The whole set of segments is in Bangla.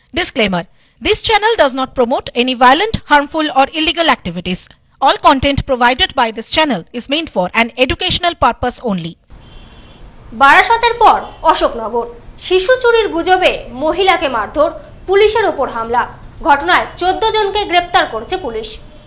Disclaimer: This channel does not promote any violent, harmful, or illegal activities. All content provided by this channel is meant for an educational purpose only. বারাসাতের পর অশোকনগর শিশু চুরির গুজবে মহিলাকে মারধর, পুলিশের ওপর হামলা। ঘটনায় 14 জনকে গ্রেফতার করেছে পুলিশ।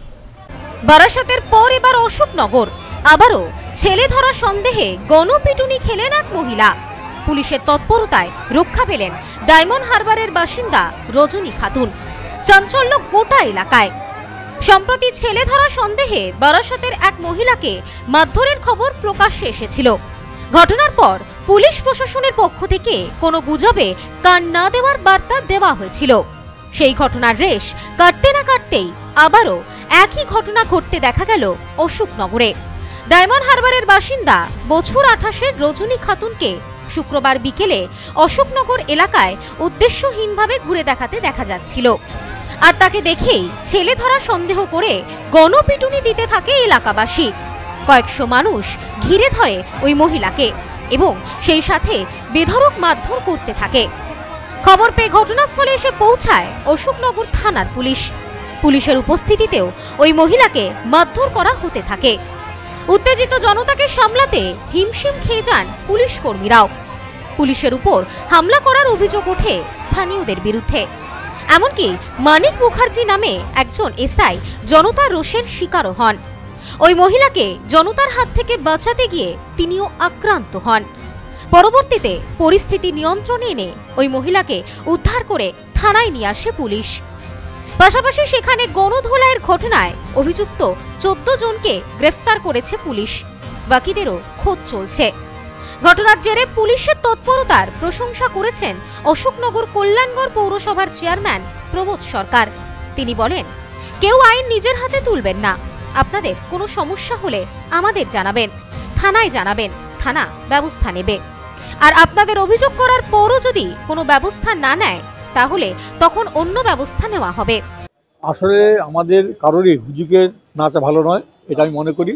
বারাসাতের পর এবার অশোকনগর আবারও ছেলে ধরা সন্দেহে গণপিটুনি খেলেন এক মহিলা। পুলিশের তৎপরতায় রক্ষা পেলেন ডায়মন্ড হারবারের বাসিন্দা রজনী খাতুন। চাঞ্চল্য গোটা এলাকায়। সম্প্রতি ছেলে ধরা সন্দেহে বারাসাতের এক মহিলাকে মারধরের খবর প্রকাশ্যে এসেছিল। ঘটনার পর পুলিশ প্রশাসনের পক্ষ থেকে কোনো গুজবে কান না দেওয়ার বার্তা দেওয়া হয়েছিল। সেই ঘটনার রেশ কাটতে না কাটতেই আবারও একই ঘটনা ঘটতে দেখা গেল অশোকনগরে। ডায়মন্ড হারবারের বাসিন্দা বছর 28-এর রজনী খাতুনকে শুক্রবার বিকেলে অশোকনগর এলাকায় উদ্দেশ্যহীনভাবে ঘুরে দেখাতে দেখা যাচ্ছিল। আর তাকে দেখেই ছেলে ধরা সন্দেহ করে গণপিটুনি দিতে থাকে এলাকাবাসী। কয়েকশো মানুষ ঘিরে ধরে ওই মহিলাকে এবং সেই সাথে বেধড়ক মারধর করতে থাকে। খবর পেয়ে ঘটনাস্থলে এসে পৌঁছায় অশোকনগর থানার পুলিশ। পুলিশের উপস্থিতিতেও ওই মহিলাকে মারধর করা হতে থাকে। উত্তেজিত জনতাকে সামলাতে হিমশিম খেয়ে যান পুলিশ কর্মীরাও। পুলিশের উপর হামলা করার অভিযোগ ওঠে স্থানীয়দের বিরুদ্ধে। এমনকি মানিক মুখার্জি নামে একজন এসআই জনতার রোষের শিকারও হন। ওই মহিলাকে জনতার হাত থেকে বাঁচাতে গিয়ে তিনিও আক্রান্ত হন। পরবর্তীতে পরিস্থিতি নিয়ন্ত্রণে এনে ওই মহিলাকে উদ্ধার করে থানায় নিয়ে আসে পুলিশ। পাশাপাশি সেখানে গণধোলাইয়ের ঘটনায় অভিযুক্ত 14 জনকে গ্রেফতার করেছে পুলিশ। বাকিদেরও খোঁজ চলছে। ঘটনার জেরে পুলিশের তৎপরতার প্রশংসা করেছেন অশোকনগর কল্যাণগড় পৌরসভার চেয়ারম্যান প্রবোধ সরকার। তিনি বলেন, কেউ আইন নিজের হাতে তুলবেন না। আপনাদের কোনো সমস্যা হলে আমাদের জানাবেন, থানায় জানাবেন, থানা ব্যবস্থা নেবে। আর আপনাদের অভিযোগ করার পরও যদি কোনো ব্যবস্থা না নেয় তাহলে তখন অন্য ব্যবস্থা নেওয়া হবে। আসলে আমাদের কারোরই হুজুগের নাচা ভালো নয়, এটা আমি মনে করি।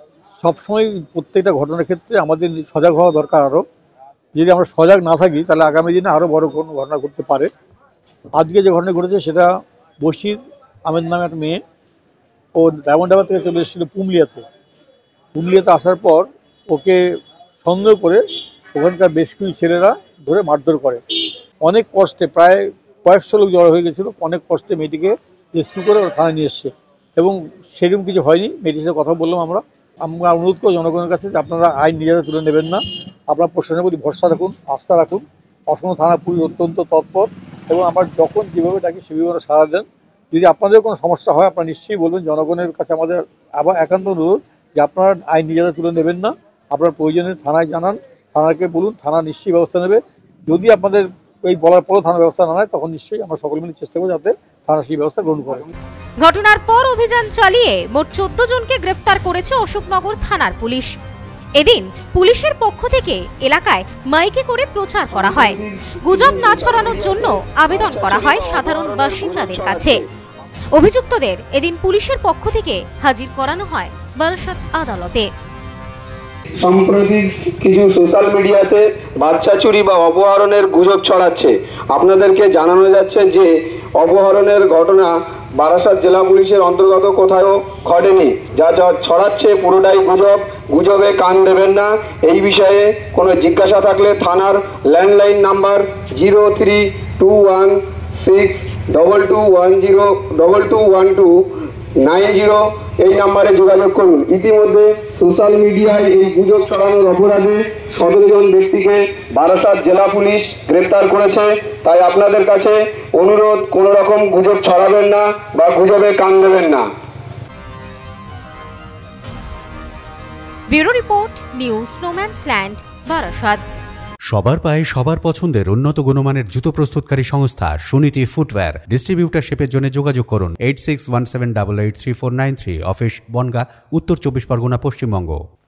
সবসময় প্রত্যেকটা ঘটনার ক্ষেত্রে আমাদের সজাগ হওয়া দরকার। আরও যদি আমরা সজাগ না থাকি তাহলে আগামী দিনে আরও বড় কোনো ঘটনা ঘটতে পারে। আজকে যে ঘটনা ঘটেছে সেটা বশির আহমেদ নামে একটা মেয়ে, ও ডায়মন্ড হারবার থেকে চলে এসেছিলো পুমলিয়াতে আসার পর ওকে সন্দেহ করে ওখানকার বেশ কিছু ছেলেরা ধরে মারধর করে। অনেক কষ্টে প্রায় কয়েকশো লোক জড়ো হয়ে গেছিলো। অনেক কষ্টে মেয়েটিকে রেস্কিউ করে ওরা থানায় নিয়ে এসছে এবং সেরকম কিছু হয়নি। মেয়েটির সাথে কথা বললাম আমরা অনুরোধ করি জনগণের কাছে যে আপনারা আইন নিজেদের তুলে নেবেন না। আপনারা প্রশাসনের প্রতি ভরসা রাখুন, আস্থা রাখুন। অসম থানা পুলিশ অত্যন্ত তৎপর এবং আমরা যখন যেভাবে ডাকি সেভাবে সাড়া দেন। যদি আপনাদের কোনো সমস্যা হয় আপনারা নিশ্চয়ই বলবেন। জনগণের কাছে আমাদের আবার একান্ত অনুরোধ যে আপনারা আইন নিজেদের তুলে নেবেন না। আপনার প্রয়োজনে থানায় জানান, থানাকে বলুন, থানা নিশ্চয়ই ব্যবস্থা নেবে। যদি আপনাদের এই বলার পরও থানা ব্যবস্থা না নেয় তখন নিশ্চয়ই আমরা সকলে মিলে চেষ্টা করব যাতে থানা সেই ব্যবস্থা গ্রহণ করে। ঘটনার পর অভিযান চালিয়ে মোট 14 জনকে গ্রেফতার করেছে অশোকনগর থানার পুলিশ। এদিন পুলিশের পক্ষ থেকে এলাকায় মাইকে করে প্রচার করা হয়। গুজব না ছড়ানোর জন্য আবেদন করা হয় সাধারণ বাসিন্দাদের কাছে। অভিযুক্তদের এদিন পুলিশের পক্ষ থেকে হাজির করানো হয় বারাসাত আদালতে। সম্প্রতি কিছু সোশ্যাল মিডিয়াতে বাচ্চা চুরি বা অপহরণের গুজব ছড়াচ্ছে। আপনাদেরকে জানানো যাচ্ছে যে অপহরণের ঘটনা বারাসাত জেলা পুলিশের অন্তর্গত কোথাও ঘটেনি। যা ছড়াচ্ছে পুরোটাই গুজব। গুজবে কান দেবেন না। এই বিষয়ে কোনো জিজ্ঞাসা থাকলে থানার ল্যান্ডলাইন নাম্বার 03216210221290 এই নাম্বারে যোগাযোগ করুন। ইতিমধ্যে সোশ্যাল মিডিয়ায় এই গুজব ছড়ানোর অপরাধে 17 জন ব্যক্তিকে বারাসাত জেলা পুলিশ গ্রেফতার করেছে। তাই আপনাদের কাছে অনুরোধ, কোনো রকম গুজব ছড়াবেন না বা গুজবে কান দেবেন না। Bureau report, news no man's land, Barasat. সবার পায়ে সবার পছন্দের উন্নত গুণমানের জুতো প্রস্তুতকারী সংস্থা সুনীতি ফুটওয়্যার। ডিস্ট্রিবিউটারশিপের জন্য যোগাযোগ করুন 8617883493, অফিস বনগাঁ, উত্তর 24 পরগনা, পশ্চিমবঙ্গ।